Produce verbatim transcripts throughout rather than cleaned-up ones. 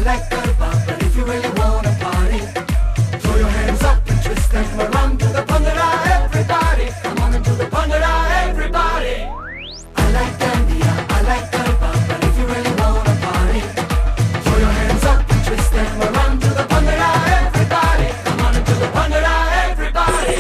like Garba, but if you really wanna party, throw your hands up and twist them around to the Bhangra, everybody. Come on into the Bhangra, everybody. I like Dandiya, I like Garba, but if you really wanna party, throw your hands up and twist them around to the Bhangra, everybody. Come on into the Bhangra, everybody.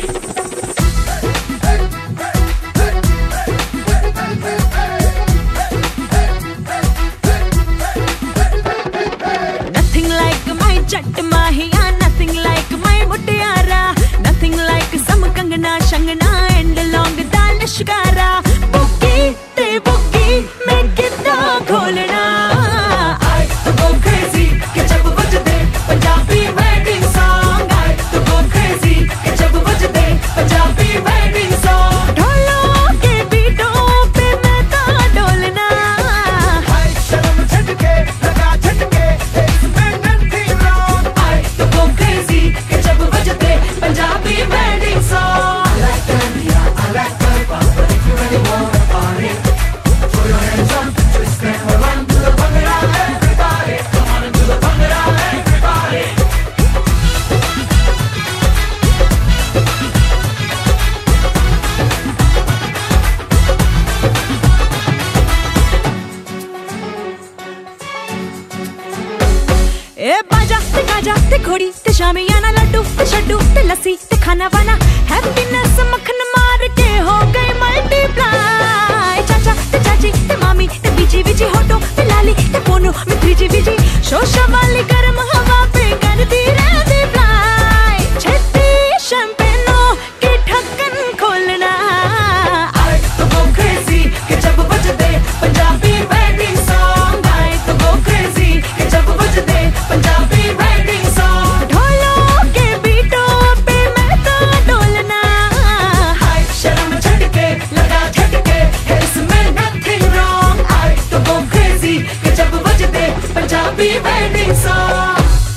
Nothing like my Jat Mahiya, nothing like my Muttiara, nothing like some Kangana, Shangana and long Danishkara. Boogie, te boogie, make it the kholna. I to go crazy, ke jab bajde Punjabi wedding song. I to go crazy, ke jab bajde Punjabi wedding song. Dholo ke beaton pe main ta dolna. I sharam jhatke laga jhatke, isme nothing wrong. I to go crazy, ke jab bajde Punjabi wedding song. I like Dandiya, I like Garba, but if you really wanna party, throw your hands up and twist them around to the Bhangra, everybody. Come on into the Bhangra, everybody. ए बाजा ते Gaza ते घोड़ी ते शामियाना, लड्डू ते शड्डू ते लस्सी ते खाना वाना, हैप्पीनेस मक्खन मार के हो गए मल्टीप्लाई। चाचा ते चाची ते मामी ते बीजी बीजी होटो ते लाली ते पोनू में थ्रीजी बीजी, शोशा वाली गर्म हवा पे करती रहती फ्लाई। छेती शैंपेनो की ढक्कन खोलना। I to go crazy के जब बजदे Punjabi wedding song। I to go crazy के जब बजदे पंजाबी wedding song। ढोलों के बीटों पे मैं तो डोलना। I शर्म झटके लगा झटके, इसमें nothing wrong। I to go crazy के जब बजदे पंजाबी wedding song।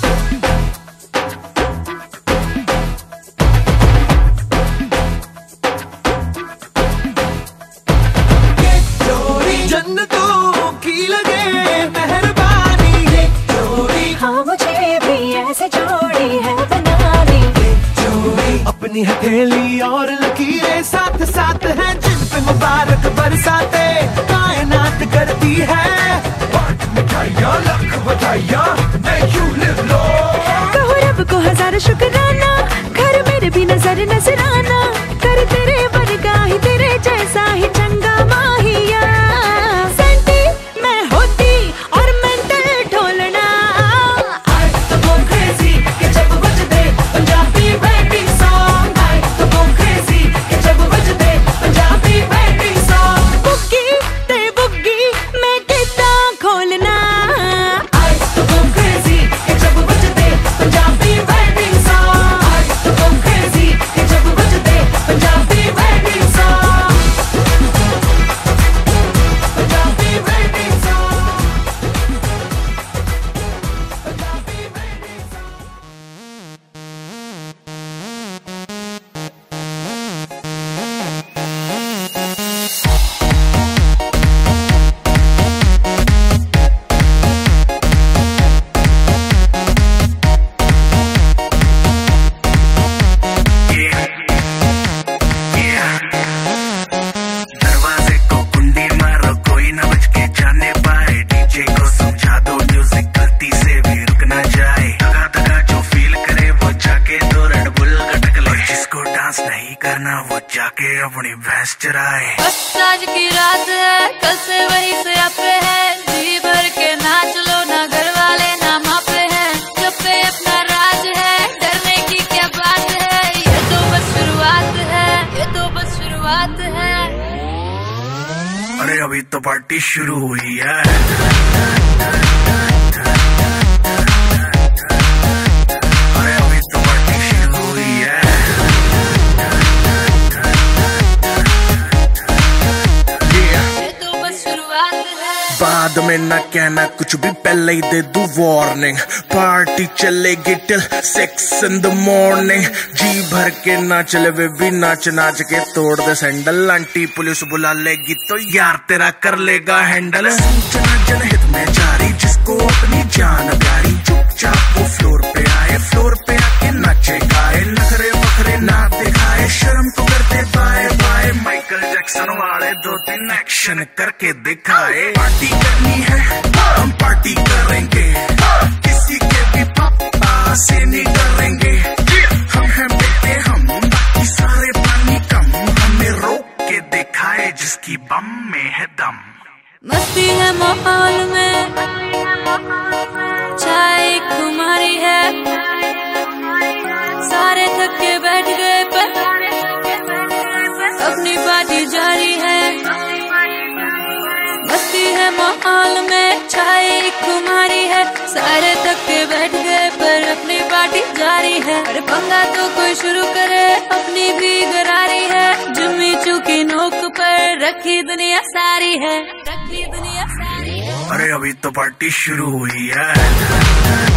ये जोड़ी जन्नतों की लगे मेहरबानी, ये जोड़ी हाँ मुझे भी ऐसे जोड़ी है बनानी। जोड़ी अपनी हथेली और लकीरें साथ साथ हैं, जिन पे मुबारक बरसाते कायनात करती है। बांट मिठाइयाँ लाख बधाइयाँ, make you live long। कहो रब को हजार शुक्राना, घर मेरे भी नजर नजराना, कर तेरे वर्गा ही तेरे जैसा ही चंगा माहिया। सेंटी मैं होती और मेंटल ढोलना। I to go crazy के जब बजदे Punjabi wedding song। I to go crazy के जब बजदे पंजाबी wedding song। बुग्गी ते बुग्गी मैं कितना खोलना। I to go crazy के जब बजदे Punjabi wedding song। I to go crazy के जब बजदे Punjabi wedding song। Punjabi wedding song। Punjabi wedding song। दरवाजे को कुंडी मारो, कोई ना बच के जाने पाए। डीजे को समझा दो म्यूजिक गलती से भी रुक ना जाए। दगा दगा जो फील करे वो जाके दो रेड बुल गटक ले। जिसको डांस नहीं करना वो जाके अपनी भैंस चराए। बस आज की रात है, कल से वही से आपे है। जी भर के नाच लो, ना घर वाले ना मापे हैं। जब पे अपना राज है, डरने की क्या बात है। ये तो बस शुरुआत है, ये तो बस शुरुआत है। अरे अभी तो पार्टी शुरू हुई है। अरे अभी तो पार्टी शुरू हुई है। ये तो बस शुरुआत है। बाद में ना कहना कुछ भी, पहले ही दे दूं वार्निंग। पार्टी चलेगी till six in the morning. जी भर के ना चले वे भी नाच नाच के तोड़ दे सैंडल। आंटी पुलिस बुला लेगी तो यार तेरा कर लेगा हैंडल। सूचना जनहित में जारी, जिसको अपनी जान प्यारी। के दिखाए। पार्टी करनी है हम पार्टी करेंगे, किसी के भी पापा से नहीं डरेंगे। हम हैं बेटे हम, बाकी सारे पानी कम, हमें रोक के दिखाए जिसकी बम में है दम। मस्ती है माहौल में, चाय खुमारी है, सारे थक के बैठ गए पर अपनी पार्टी जारी है। मस्ती है माहौल में, चाय खुमारी है, सारे थक के बैठ गए पर अपनी पार्टी जारी है। अरे पंगा तो कोई शुरू करे, अपनी भी गरारी है, जुम्मी चूकी नोक पर रखी दुनिया सारी है, रखी दुनिया सारी है। अरे अभी तो पार्टी शुरू हुई है।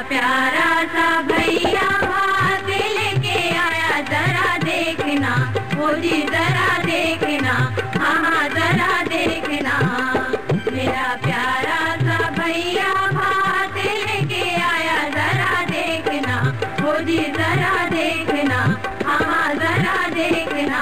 प्यारा सा भैया भात लेके आया, जरा देखना वो जी जरा देखना, हाँ जरा देखना। मेरा प्यारा सा भैया भात लेके आया, जरा देखना वो जी जरा देखना, हाँ जरा देखना।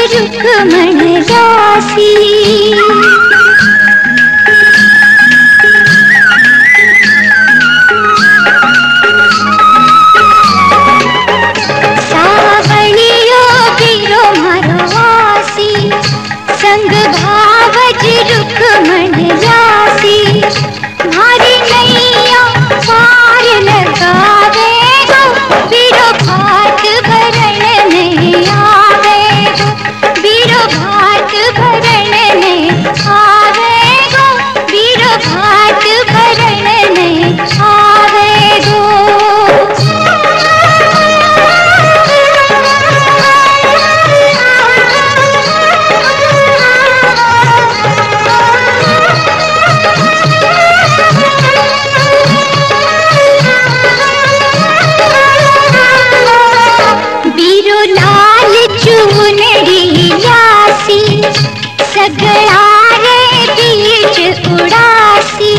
रुक्मण दासी। सावणियो बीरो मारो वासी, संग भावज रुक्मण दासी। मारी नैया पार लगावे गो, बीरो भात भरण नहीं आवे गो, बीरो भात भरण नहीं आवे गो, बीरो भात भरण नहीं आवे गो। बीरो लाल चुनरी लासी, सगड़ा रे बीच उड़ासी।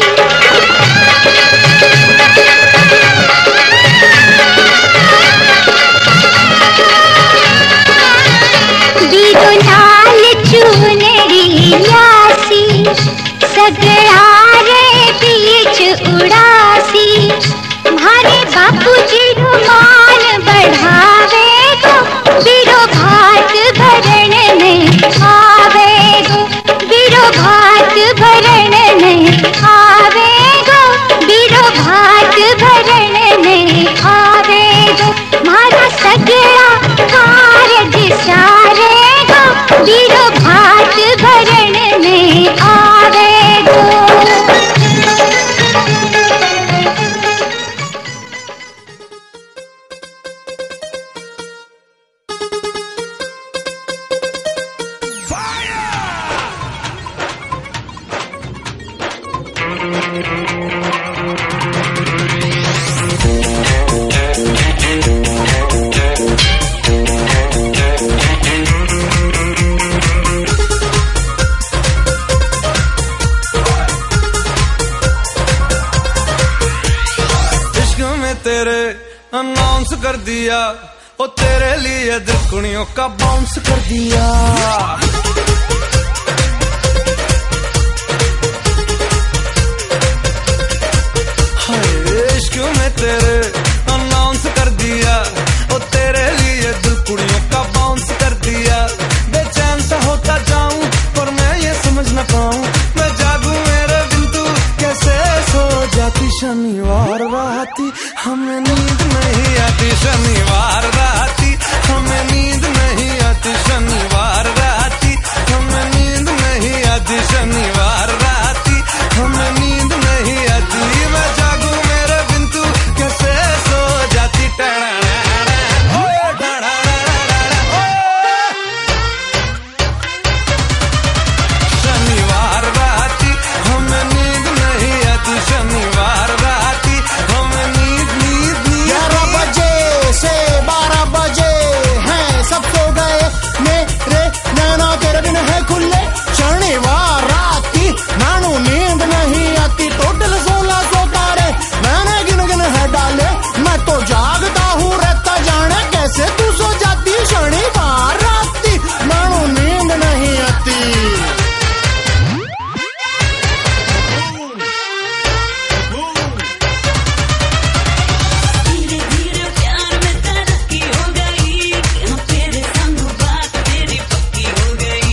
बीरो लाल चुनरी लासी, सगड़ा रे बीच उड़ासी। मारे बापू जी रुमान बढ़ावे गो, बीरो भात भरण नहीं आवे गो, बीरो भात भरण नहीं आवे गो, बीरो भात भरण नहीं आवे गो। मारा सगड़ा कारज सारे गो, बीरो भात भरण नहीं आवे गो। तेरे अनाउंस कर दिया, ओ तेरे लिए दिल कुड़ियों का बाउंस कर दिया। हाय इश्क में तेरे अनाउंस कर दिया, ओ तेरे लिए दिल कुड़ियों का बाउंस कर दिया। बेचैन सा होता जाऊं पर मैं ये समझ न पाऊं, मैं जागूं मेरे बिन तू कैसे सो जाती। शनिवार राती हमें नींद नहीं आती, शनिवार राती हमें नींद नहीं आती, शनिवार राती हमें नींद नहीं आती, शनिवार राती हमें नींद नहीं आती। मैं जागूं मेरे बिन तू कैसे सो जाती। शनिवार राती हमें नींद नहीं आती, शनिवार राती हमें नींद नींद नींद। ग्यारह बजे से बारह बजे हैं सब सो गए, मेरे नैना तेरे बिन है खुले। शनिवार राती नानू नींद नहीं आती, टोटल सोलह सौ तारे मैंने गिन गिन है डाले। मैं तो जागता हूँ रहता जाने कैसे तू सो जाती। शनिवार राती नानू नींद नहीं आती। धीरे धीरे प्यार में तरक्की हो गई, हाँ तेरे संग बात तेरी पक्की हो गई।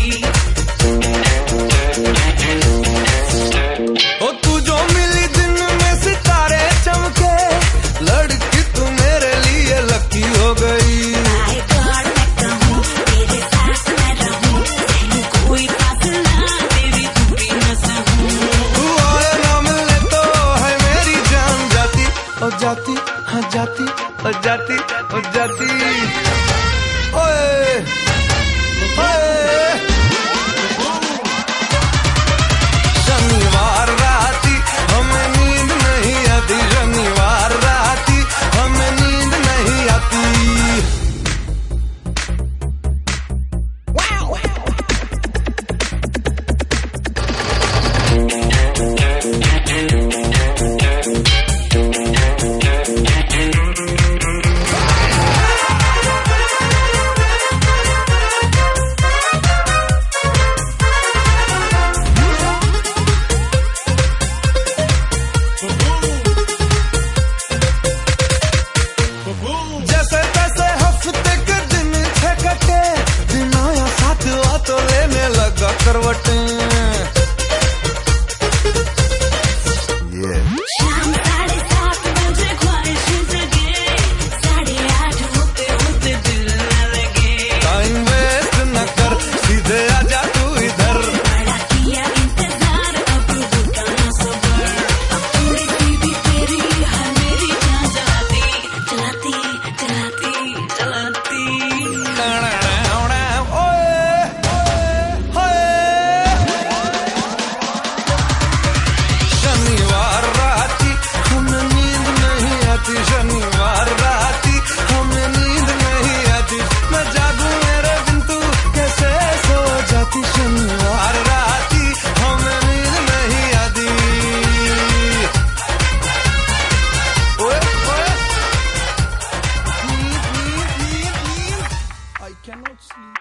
ओ तू जो मिली दिन में सितारे चमके, लड़की तू मेरे लिए लकी हो गई। आए गॉड मैं कहूँ तेरे साथ मैं रहूँ, कोई फासला तेरी दूरी न सहूँ। तू आए ना मिलने तो है मेरी जान जाती, ओ जाती हाँ जाती, ओ जाती ओ जाती। ओए ओए शनिवार राती हमें नींद नहीं आती, शनिवार राती हमें नींद नहीं आती। करवटें। शाम साढ़े सात बजे ख्वाहिश जगे, साढ़े आठ होते होते दिल न लगे। टाइम वेस्ट न कर, सीधे आजा तू इधर। बड़ा किया इंतजार, अब होता न सबर। अब थोड़ी सी भी तेरी हर मेरी जान जलाती जलाती जलाती जलाती। शनिवार राती हमें नींद नहीं आती, शनिवार राती हमें नींद नहीं आती। मैं जागूं मेरे बिन तू कैसे सो जाती, शनिवार राती हमें नींद नहीं आती। ओए ओए नींद नींद नींद नींद, I cannot sleep।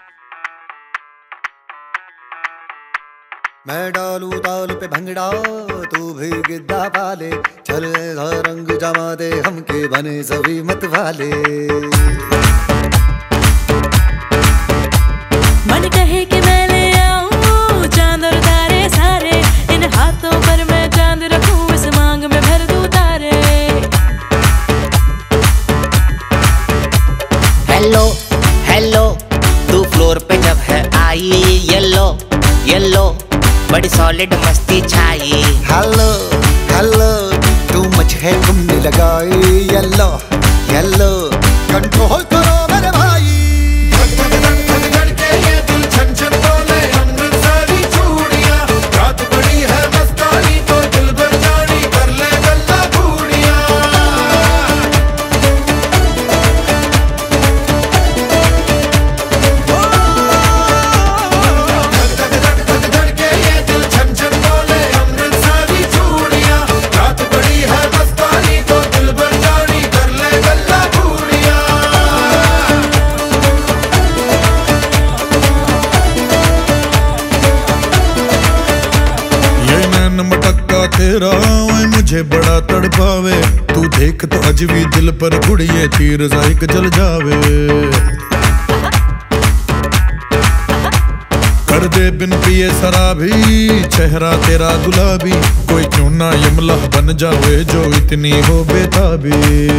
मैं डालू ताल पे भंगड़ा, तू भी गिद्दा पाले। चल ऐसा रंग जमा दे, हमके बने सभी मत वाले। मन कहे कि मैं ले आऊं चांद और तारे सारे, इन हाथों पर मैं चांद रखूं, इस मांग में भर दूं तारे। हेलो हेलो, तू फ्लोर पे जब है आई, येलो येलो बड़ी सॉलिड मस्ती छाई। हेलो हेलो, तू मच है तुमने लगाई। येलो येलो, कंट्रोल करो मेरे भाई। धक धक धक धक धड़के ये दिल छन छन बोले, अमृतसरी चूड़ियां। रात बड़ी है मस्तानी, तो दिल भर जानी कर ले गल्ला घूड़ियां। धक धक धक धक धड़के ये दिल छन छन बोले, अमृतसरी चूड़ियां। रात बड़ी है मस्तानी, तो दिल भर जानी कर ले गल्ला घूड़ियां। ये नैन मटक्का तेरा ओए मुझे बड़ा तड़पावे। तू देख तो अज भी दिल पर गुड़िए तीर जाइक जल जावे। कर दे बिन पिए शराबी, चेहरा तेरा गुलाबी। कोई क्यों ना यमला बन जावे, जो इतनी हो बेताबी।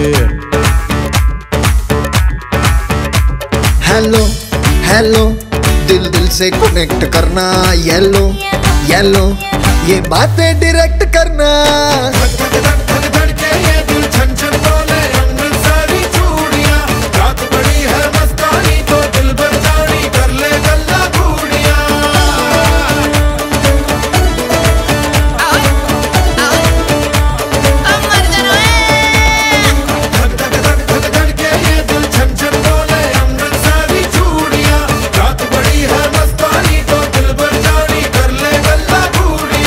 हेलो हेलो, दिल दिल से कनेक्ट करना। येलो येलो, ये बातें डायरेक्ट करना। धक धक धक धक धड़के ये दिल छन छन बोले, अमृतसरी चूड़ियां। रात बड़ी है मस्तानी, तो दिल भर जानी कर ले गल्ला घूड़ियां। धक धक धक धक धड़के ये दिल छन छन बोले, अमृतसरी चूड़ियां। रात बड़ी है मस्तानी, तो दिल भर जानी कर ले गल्ला घूड़ियां।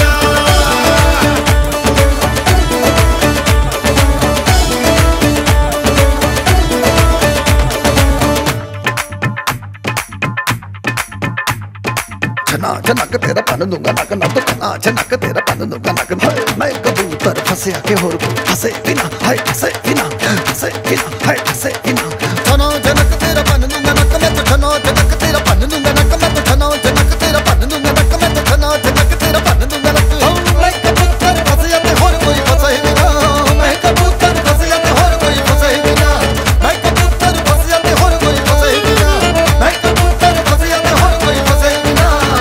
छना छनक तेरा पन दूंगा नक नक, छना छनक तेरा पन दूंगा नक। हाय मैं कबूतर फंसे आके होर को फंसे बिना, हाय फंसे बिना फंसे बिना, हाय फंसे बिना। छना छनक तेरा पन दूंगा नक, मैं तो छना छनक तेरा पन दूंगा नक। मैं तो छना छनक तेरा पन दूंगा नक, मैं तो छना छनक तेरा पन दूंगा नक। मैं कबूतर फंसे आके होर कोई फंसे बिना, मैं कबूतर फंसे आके होर कोई फंसे बिना। मैं कबूतर फंसे आके होर कोई फंसे बिना, मैं कबूतर फंसे आके होर कोई फंसे बिना।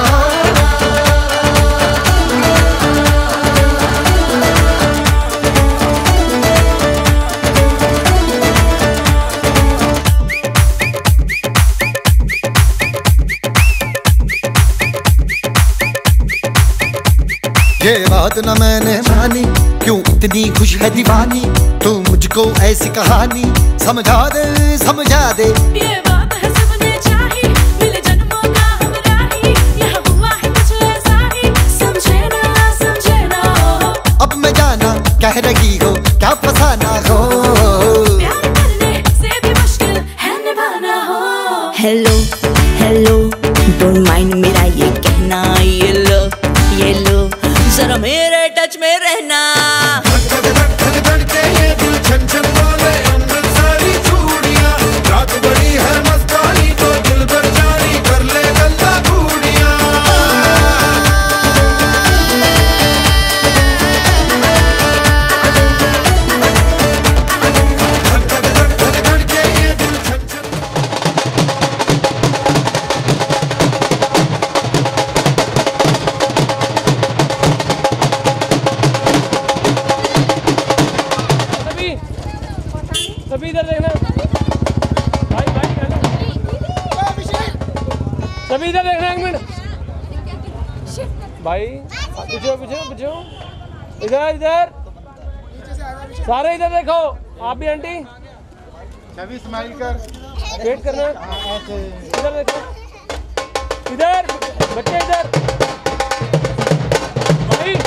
ये बात न मैंने मानी, क्यों इतनी खुश है दीवानी। तू मुझको ऐसी कहानी समझा दे समझा दे। ये बात है सबने चाही, मिले जन्मों का हमरा ही। यहाँ हुआ है कुछ ऐसा ही, समझे ना समझे ना। अब मैं जाना कह रही हो, क्या फसाना हो। प्यार करने से भी मुश्किल है निभाना हो। हेलो हेलो, डोंट माइंड मेरा ये कहना। ये लो ये लो, जरा मेरे टच में रहना। धक धक धक धक धड़के ये दिल छन छन बोले, अमृतसरी चूड़ियां। रात बड़ी है मस्तानी, तो दिल भर जानी कर ले गल्ला घूड़ियां। अभी इधर देखना एक मिनट भाई, पीछे पीछे पीछे, इधर इधर सारे इधर देखो, आप भी आंटी छवि स्माइल कर, वेट करना, इधर देखो, इधर बच्चे इधर भाई।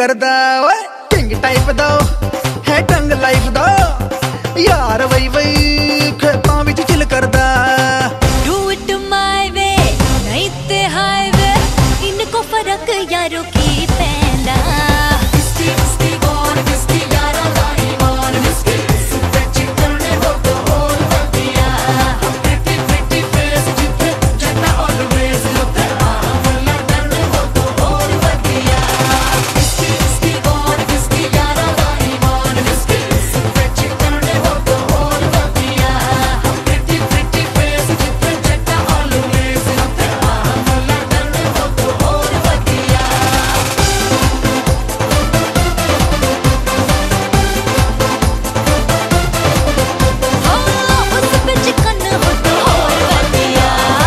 करदा ओए किंग टाइप दा है टंग लाइफ दा यार वई वई खेतां विच चिल करदा डू इट माय वे नहीं ते हाईवे इनको फर्क यारों की पैंदा Whiskey, whiskey, gone, whiskey, यारा दा ईमान, whiskey, सुबह चिकने हो तो और बढ़िया। Pretty, pretty face, जिथे जन्ना always होते आमला करने हो तो और बढ़िया। Whiskey, whiskey, gone, whiskey, यारा दा ईमान, whiskey, सुबह चिकने हो तो और बढ़िया। Pretty, pretty face, जिथे जन्ना always होते आमला करने हो तो और बढ़िया। हाँ उस पे चिकन हो तो और बढ़िया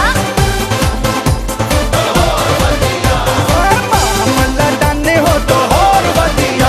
मामला डाने हो तो और बढ़िया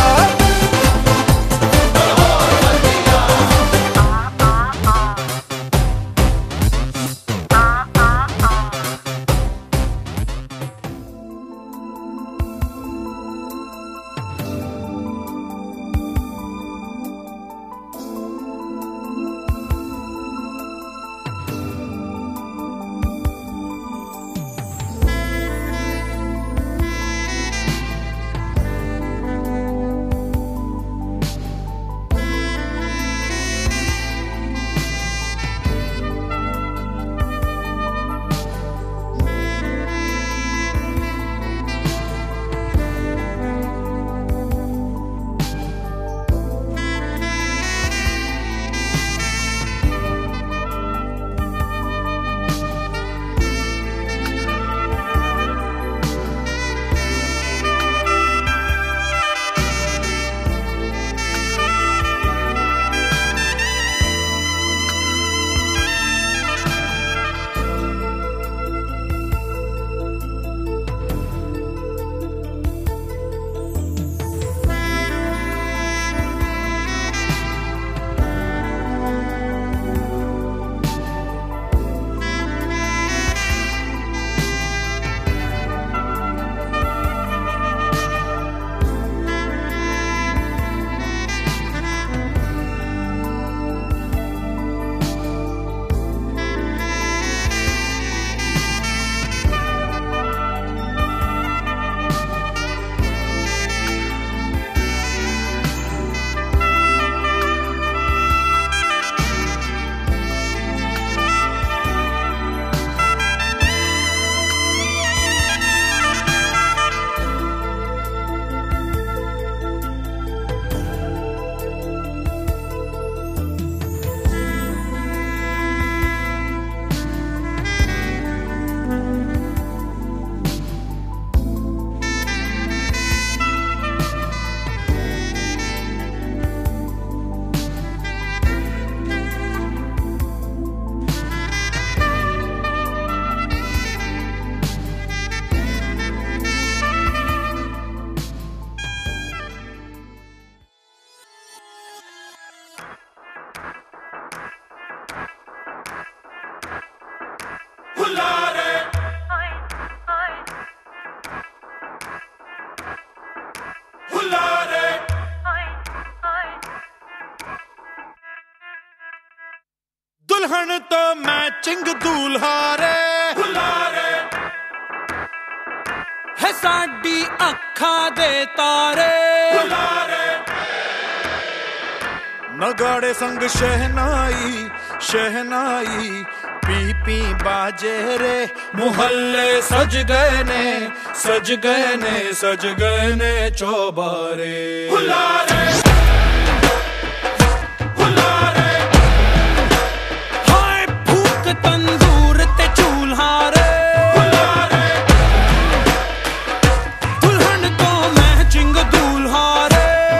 दुल्हन तो मैचिंग दूल्हा रे है साडी अखा दे तारे नगाड़े संग शहनाई शहनाई पी पी बाजे रे मुहल्ले सज गए ने सज गए ने सज गए ने चौबारे हाय भूख तंदूर ते चूल्हा रे दुल्हन को मैचिंग दूल्हा रे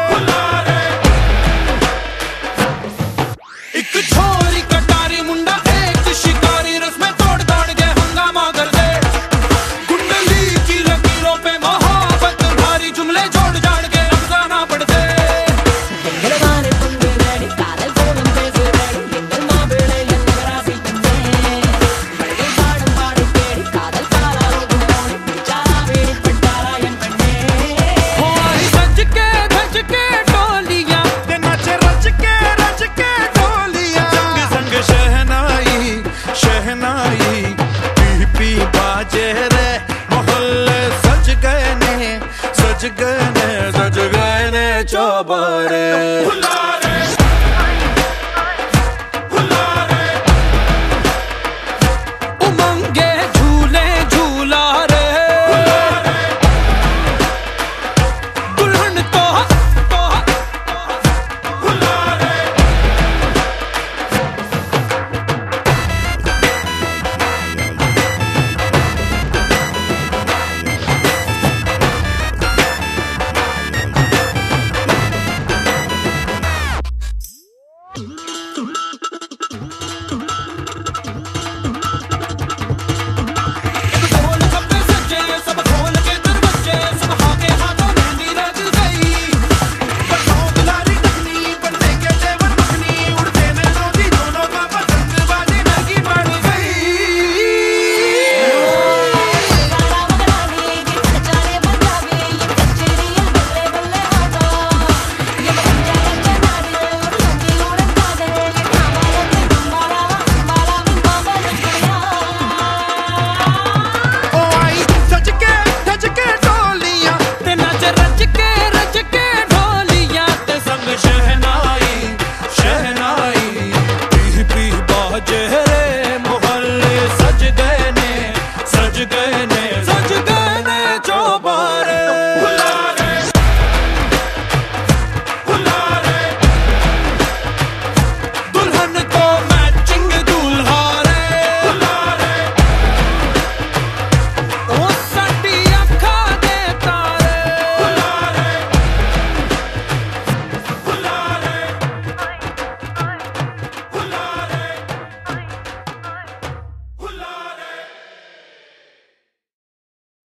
एक छोरी कटारी मुंडा एक शिकारी रस्में तोड़ दाड़ के हंगामा कर दे कुंडली की लकीरों पे मोहब्बत भारी जुमले जोड़ जाड़ के अफसाना पढ़ दे चौबारे।